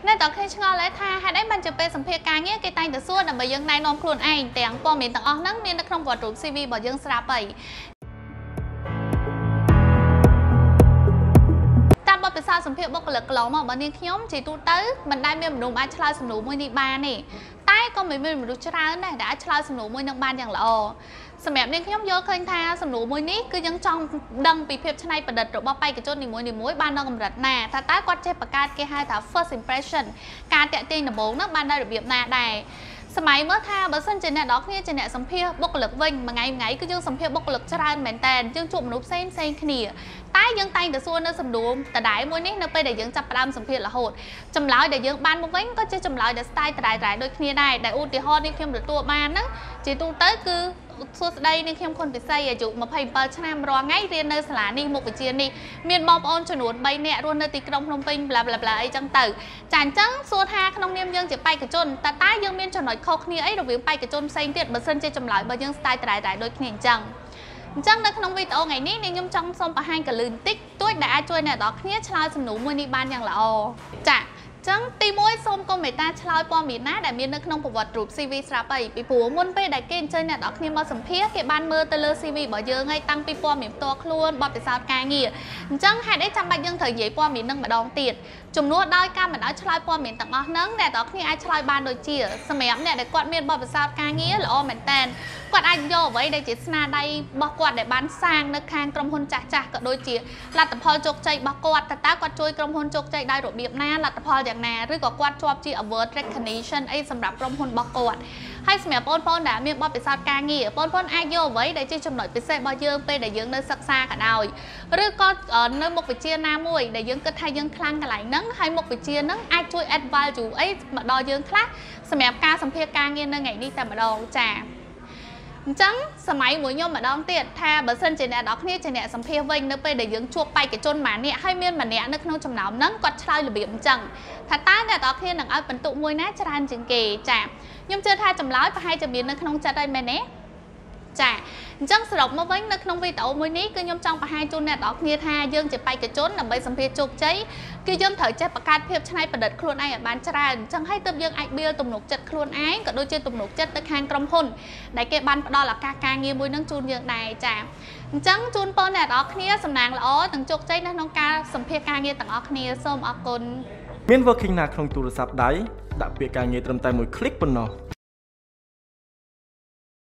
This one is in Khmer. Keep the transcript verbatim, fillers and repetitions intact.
nên tao khi ngồi lấy tha hai đấy bạn chụp về sắm phê cá nghĩa cái tay từ xưa là bởi dân này nôm khuôn anh tiếng qua miền tầng óc nắng miền đất không vào trụ xê vê bảo dân sra bảy ta bảo sao sắm phê bốc lực lỏng mà bọn niên nhóm chỉ tu tới mình đây miền đồng ai chơi sắm nụ môi đi ba này tay con mình mình được chơi này đã chơi sắm nụ môi nông banอย่างល្អสมัยนี้ខ្ញុំយកឃើញថាសំណួរមួយនេះគឺយើងចង់ដឹងពីភាពច្នៃប្រឌិតរបស់បេក្ខជននីមួយៗបាននៅកម្រិតណាថាតើគាត់ចេះបង្កើតគេហៅថា first impression ការតាក់ទាញដំបូងនោះបាននៅរបៀបណាដែរសម័យមើលថាបើសិនជាអ្នកនរគ្នាជាអ្នកសម្ភារបុគ្គលិកវិញមួយថ្ងៃមួយថ្ងៃគឺយើងសម្ភារបុគ្គលិកច្រើនមែនតើយើងជួបមនុស្សផ្សេងផ្សេងគ្នាតែយើងតែងតែសួរនៅសំណួរដដែលមួយនេះនៅពេលដែលយើងចាប់ផ្ដើមសម្ភាររហូតចម្លើយដែលយើងបានមកវិញក៏ជាចម្លើយដែល style ដដែលៗដូចគ្នាដែរដែលឧទាហរណ៍នេះខ្ញុំទទួលបានហ្នឹងជាទូទៅគឺសួស្ដីនាងខ្ញុំខុនពិសីអាយុម្ភៃbảyឆ្នាំរាល់ថ្ងៃរៀននៅសាលានេះមុខវិជ្ជានេះមានបងប្អូនចំនួនបីនាក់រស់នៅទីក្រុងភ្នំពេញ bla bla bla អីចឹងទៅចាអញ្ចឹងសួរថាក្នុងនាមយើងជាបេក្ខជនតើតើយើងមានចំណុចខុសគ្នាអីរវាងបេក្ខជនផ្សេងទៀតបើសិនជាចម្លើយរបស់យើង style ដដែលៗដូចគ្នាអញ្ចឹងអញ្ចឹងនៅក្នុងវីដេអូថ្ងៃនេះនាងខ្ញុំចង់សូមបង្ហាញកលឿនបន្តិចទួចដែលអាចជួយអ្នកនរគ្នាឆ្លើយសំណួរមួយនេះបានយ៉ាងល្អចាចឹងទីមួយសូមកុំមេត្តាឆ្លើយព័ត៌មានណាដែលមាននៅក្នុងប្រវត្តិរូប xê vê ស្រាប់អីពីព្រោះមុនពេលដែលគេអញ្ជើញអ្នកនរគ្នាមកសម្ភាសគេបានមើលទៅលើ xê vê របស់យើងហើយតាំងពីព័ត៌មានផ្ទាល់ខ្លួនបទពិសោធន៍ការងារអញ្ចឹងហេតុអីចាំបាច់យើងត្រូវនិយាយព័ត៌មាននឹងម្ដងទៀតជំនួសដោយការមិនឲ្យឆ្លើយព័ត៌មានទាំងអស់ហ្នឹងអ្នកនរគ្នាអាចឆ្លើយបានដូចជាសម្រាប់អ្នកដែលគាត់មានបទពិសោធន៍ការងារល្អមែនតើគាត់អាចយកអ្វីដែលជាស្នាដៃរបស់គាត់ដែលបានសាងនៅខាងក្រុមហ៊ុនចាស់ចាស់ក៏ដូចជាលទ្ធផលជោគជ័យរបស់គាត់តើតើគាត់ជួយក្រុមហ៊ុនជោគជ័យដោយរបៀបណាលទ្ធផលយ៉ាងណាឬក៏គាត់ជាប់ជា award recognition អីសម្រាប់ក្រុមហ៊ុនរបស់គាត់ហើយសម្រាប់បងប្អូនដែលមានបទពិសោធន៍ការងារបងប្អូនអាចយកអ្វីដែលជាចំណុចពិសេសរបស់យើងពេលដែលយើងនៅសិក្សាក៏ដោយឬក៏នៅមុខវិជ្ជាណាមួយដែលយើងគិតថាយើងខ្លាំងកន្លែងហ្នឹងហើយមុខវិជ្ជាហ្នឹងអាចជួយ add value អីមកដល់យើងខ្លះសម្រាប់ការសម្ភាសការងារនៅថ្ងៃនេះតែម្ដងចាអញ្ចឹងសម័យមួយខ្ញុំម្ដងទៀតថាបើសិនជាអ្នកនរគ្នាជាអ្នកសម្ភាសវិញនៅពេលដែលយើងជួបបេក្ខជនម្នាក់ហើយមានម្នាក់នៅក្នុងចំណោមហ្នឹងគាត់ឆ្លើយរបៀបអញ្ចឹងថាតើអ្នកនរគ្នានឹងឲ្យបន្ទុកមួយណាច្រើនជាងគេចាខ្ញុំជឿថាចម្លើយប្រហែលជាមាននៅក្នុងចិត្តហើយមែនទេចាអញ្ចឹងសរុបមកវិញនៅក្នុងវីដេអូមួយនេះគឺខ្ញុំចង់បង្ហាញជូនអ្នកនរគ្នាថាយើងជាបេក្ខជនដើម្បីសម្ភាសជោគជ័យគឺយើងត្រូវចេះបង្កើតភាពច្នៃប្រឌិតខ្លួនឯងឲ្យបានច្រើនអញ្ចឹងហើយទើបយើងអាចបៀលទំនុកចិត្តខ្លួនឯងក៏ដូចជាទំនុកចិត្តទៅខាងក្រុមហ៊ុនដែលគេបានផ្ដល់ឱកាសការងារមួយនឹងជូនយើងដែរចាអញ្ចឹងជូនពរអ្នកនរគ្នាសំណាងល្អនិងជោគជ័យនៅក្នុងការសម្ភាសការងារទាំងអស់គ្នាសូមអរគុណមាន working ណាក្នុងទូរស័ព្ទដៃដាក់ពាក្យការងារត្រឹមតែមួយ click ប៉ុណ្ណោះ